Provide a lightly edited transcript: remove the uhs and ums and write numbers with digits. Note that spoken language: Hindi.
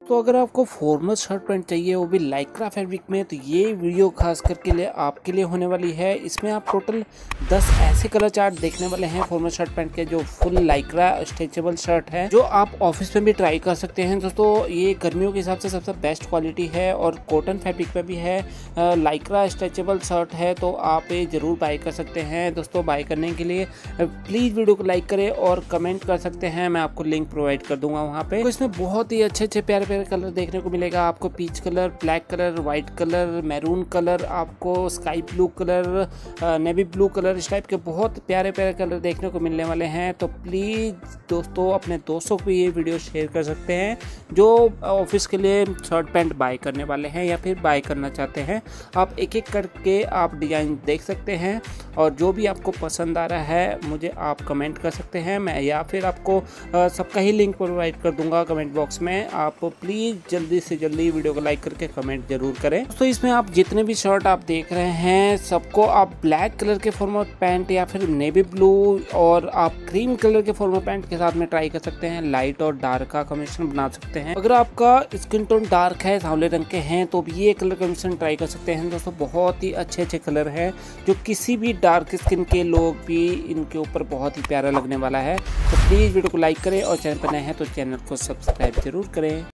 तो अगर आपको फॉर्मल शर्ट पैंट चाहिए वो भी लाइक्रा फैब्रिक में, तो ये वीडियो खास करके लिए आपके लिए होने वाली है। इसमें आप टोटल 10 ऐसे कलर चार्ट देखने वाले हैं फॉर्मल शर्ट पैंट के, जो फुल लाइक्रा स्ट्रेचेबल शर्ट है, जो आप ऑफिस में भी ट्राई कर सकते हैं दोस्तों। ये गर्मियों के हिसाब से सबसे बेस्ट क्वालिटी है और कॉटन फैब्रिक में भी है, लाइक्रा स्ट्रेचेबल शर्ट है, तो आप ये जरूर बाय कर सकते हैं दोस्तों। बाय करने के लिए प्लीज़ वीडियो को लाइक करें और कमेंट कर सकते हैं, मैं आपको लिंक प्रोवाइड कर दूंगा वहाँ पे। तो इसमें बहुत ही अच्छे प्यारे कलर देखने को मिलेगा आपको। Peach colour, black colour, white colour, maroon colour, आपको sky blue colour, navy blue colour, इस टाइप के बहुत प्यारे कलर देखने को मिलने वाले हैं। तो प्लीज़ दोस्तों अपने दोस्तों को ये वीडियो शेयर कर सकते हैं जो ऑफिस के लिए शर्ट पैंट बाय करने वाले हैं या फिर बाय करना चाहते हैं। आप एक एक करके आप डिज़ाइन देख सकते हैं और जो भी आपको पसंद आ रहा है मुझे आप कमेंट कर सकते हैं, मैं या फिर आपको सबका ही लिंक प्रोवाइड कर दूंगा कमेंट बॉक्स में। आप प्लीज़ जल्दी से जल्दी वीडियो को लाइक करके कमेंट जरूर करें। तो इसमें आप जितने भी शर्ट आप देख रहे हैं सबको आप ब्लैक कलर के फॉर्मल पैंट या फिर नेवी ब्लू और आप क्रीम कलर के फॉर्मल पैंट के साथ में ट्राई कर सकते हैं। लाइट और डार्क का कॉम्बिनेशन बना सकते हैं। अगर आपका स्किन टोन डार्क है, सांवले रंग के हैं, तो भी ये कलर कॉम्बिनेशन ट्राई कर सकते हैं दोस्तों। बहुत ही अच्छे कलर हैं जो किसी भी डार्क स्किन के लोग भी इनके ऊपर बहुत ही प्यारा लगने वाला है। तो प्लीज़ वीडियो को लाइक करें और चैनल पर नए हैं तो चैनल को सब्सक्राइब जरूर करें।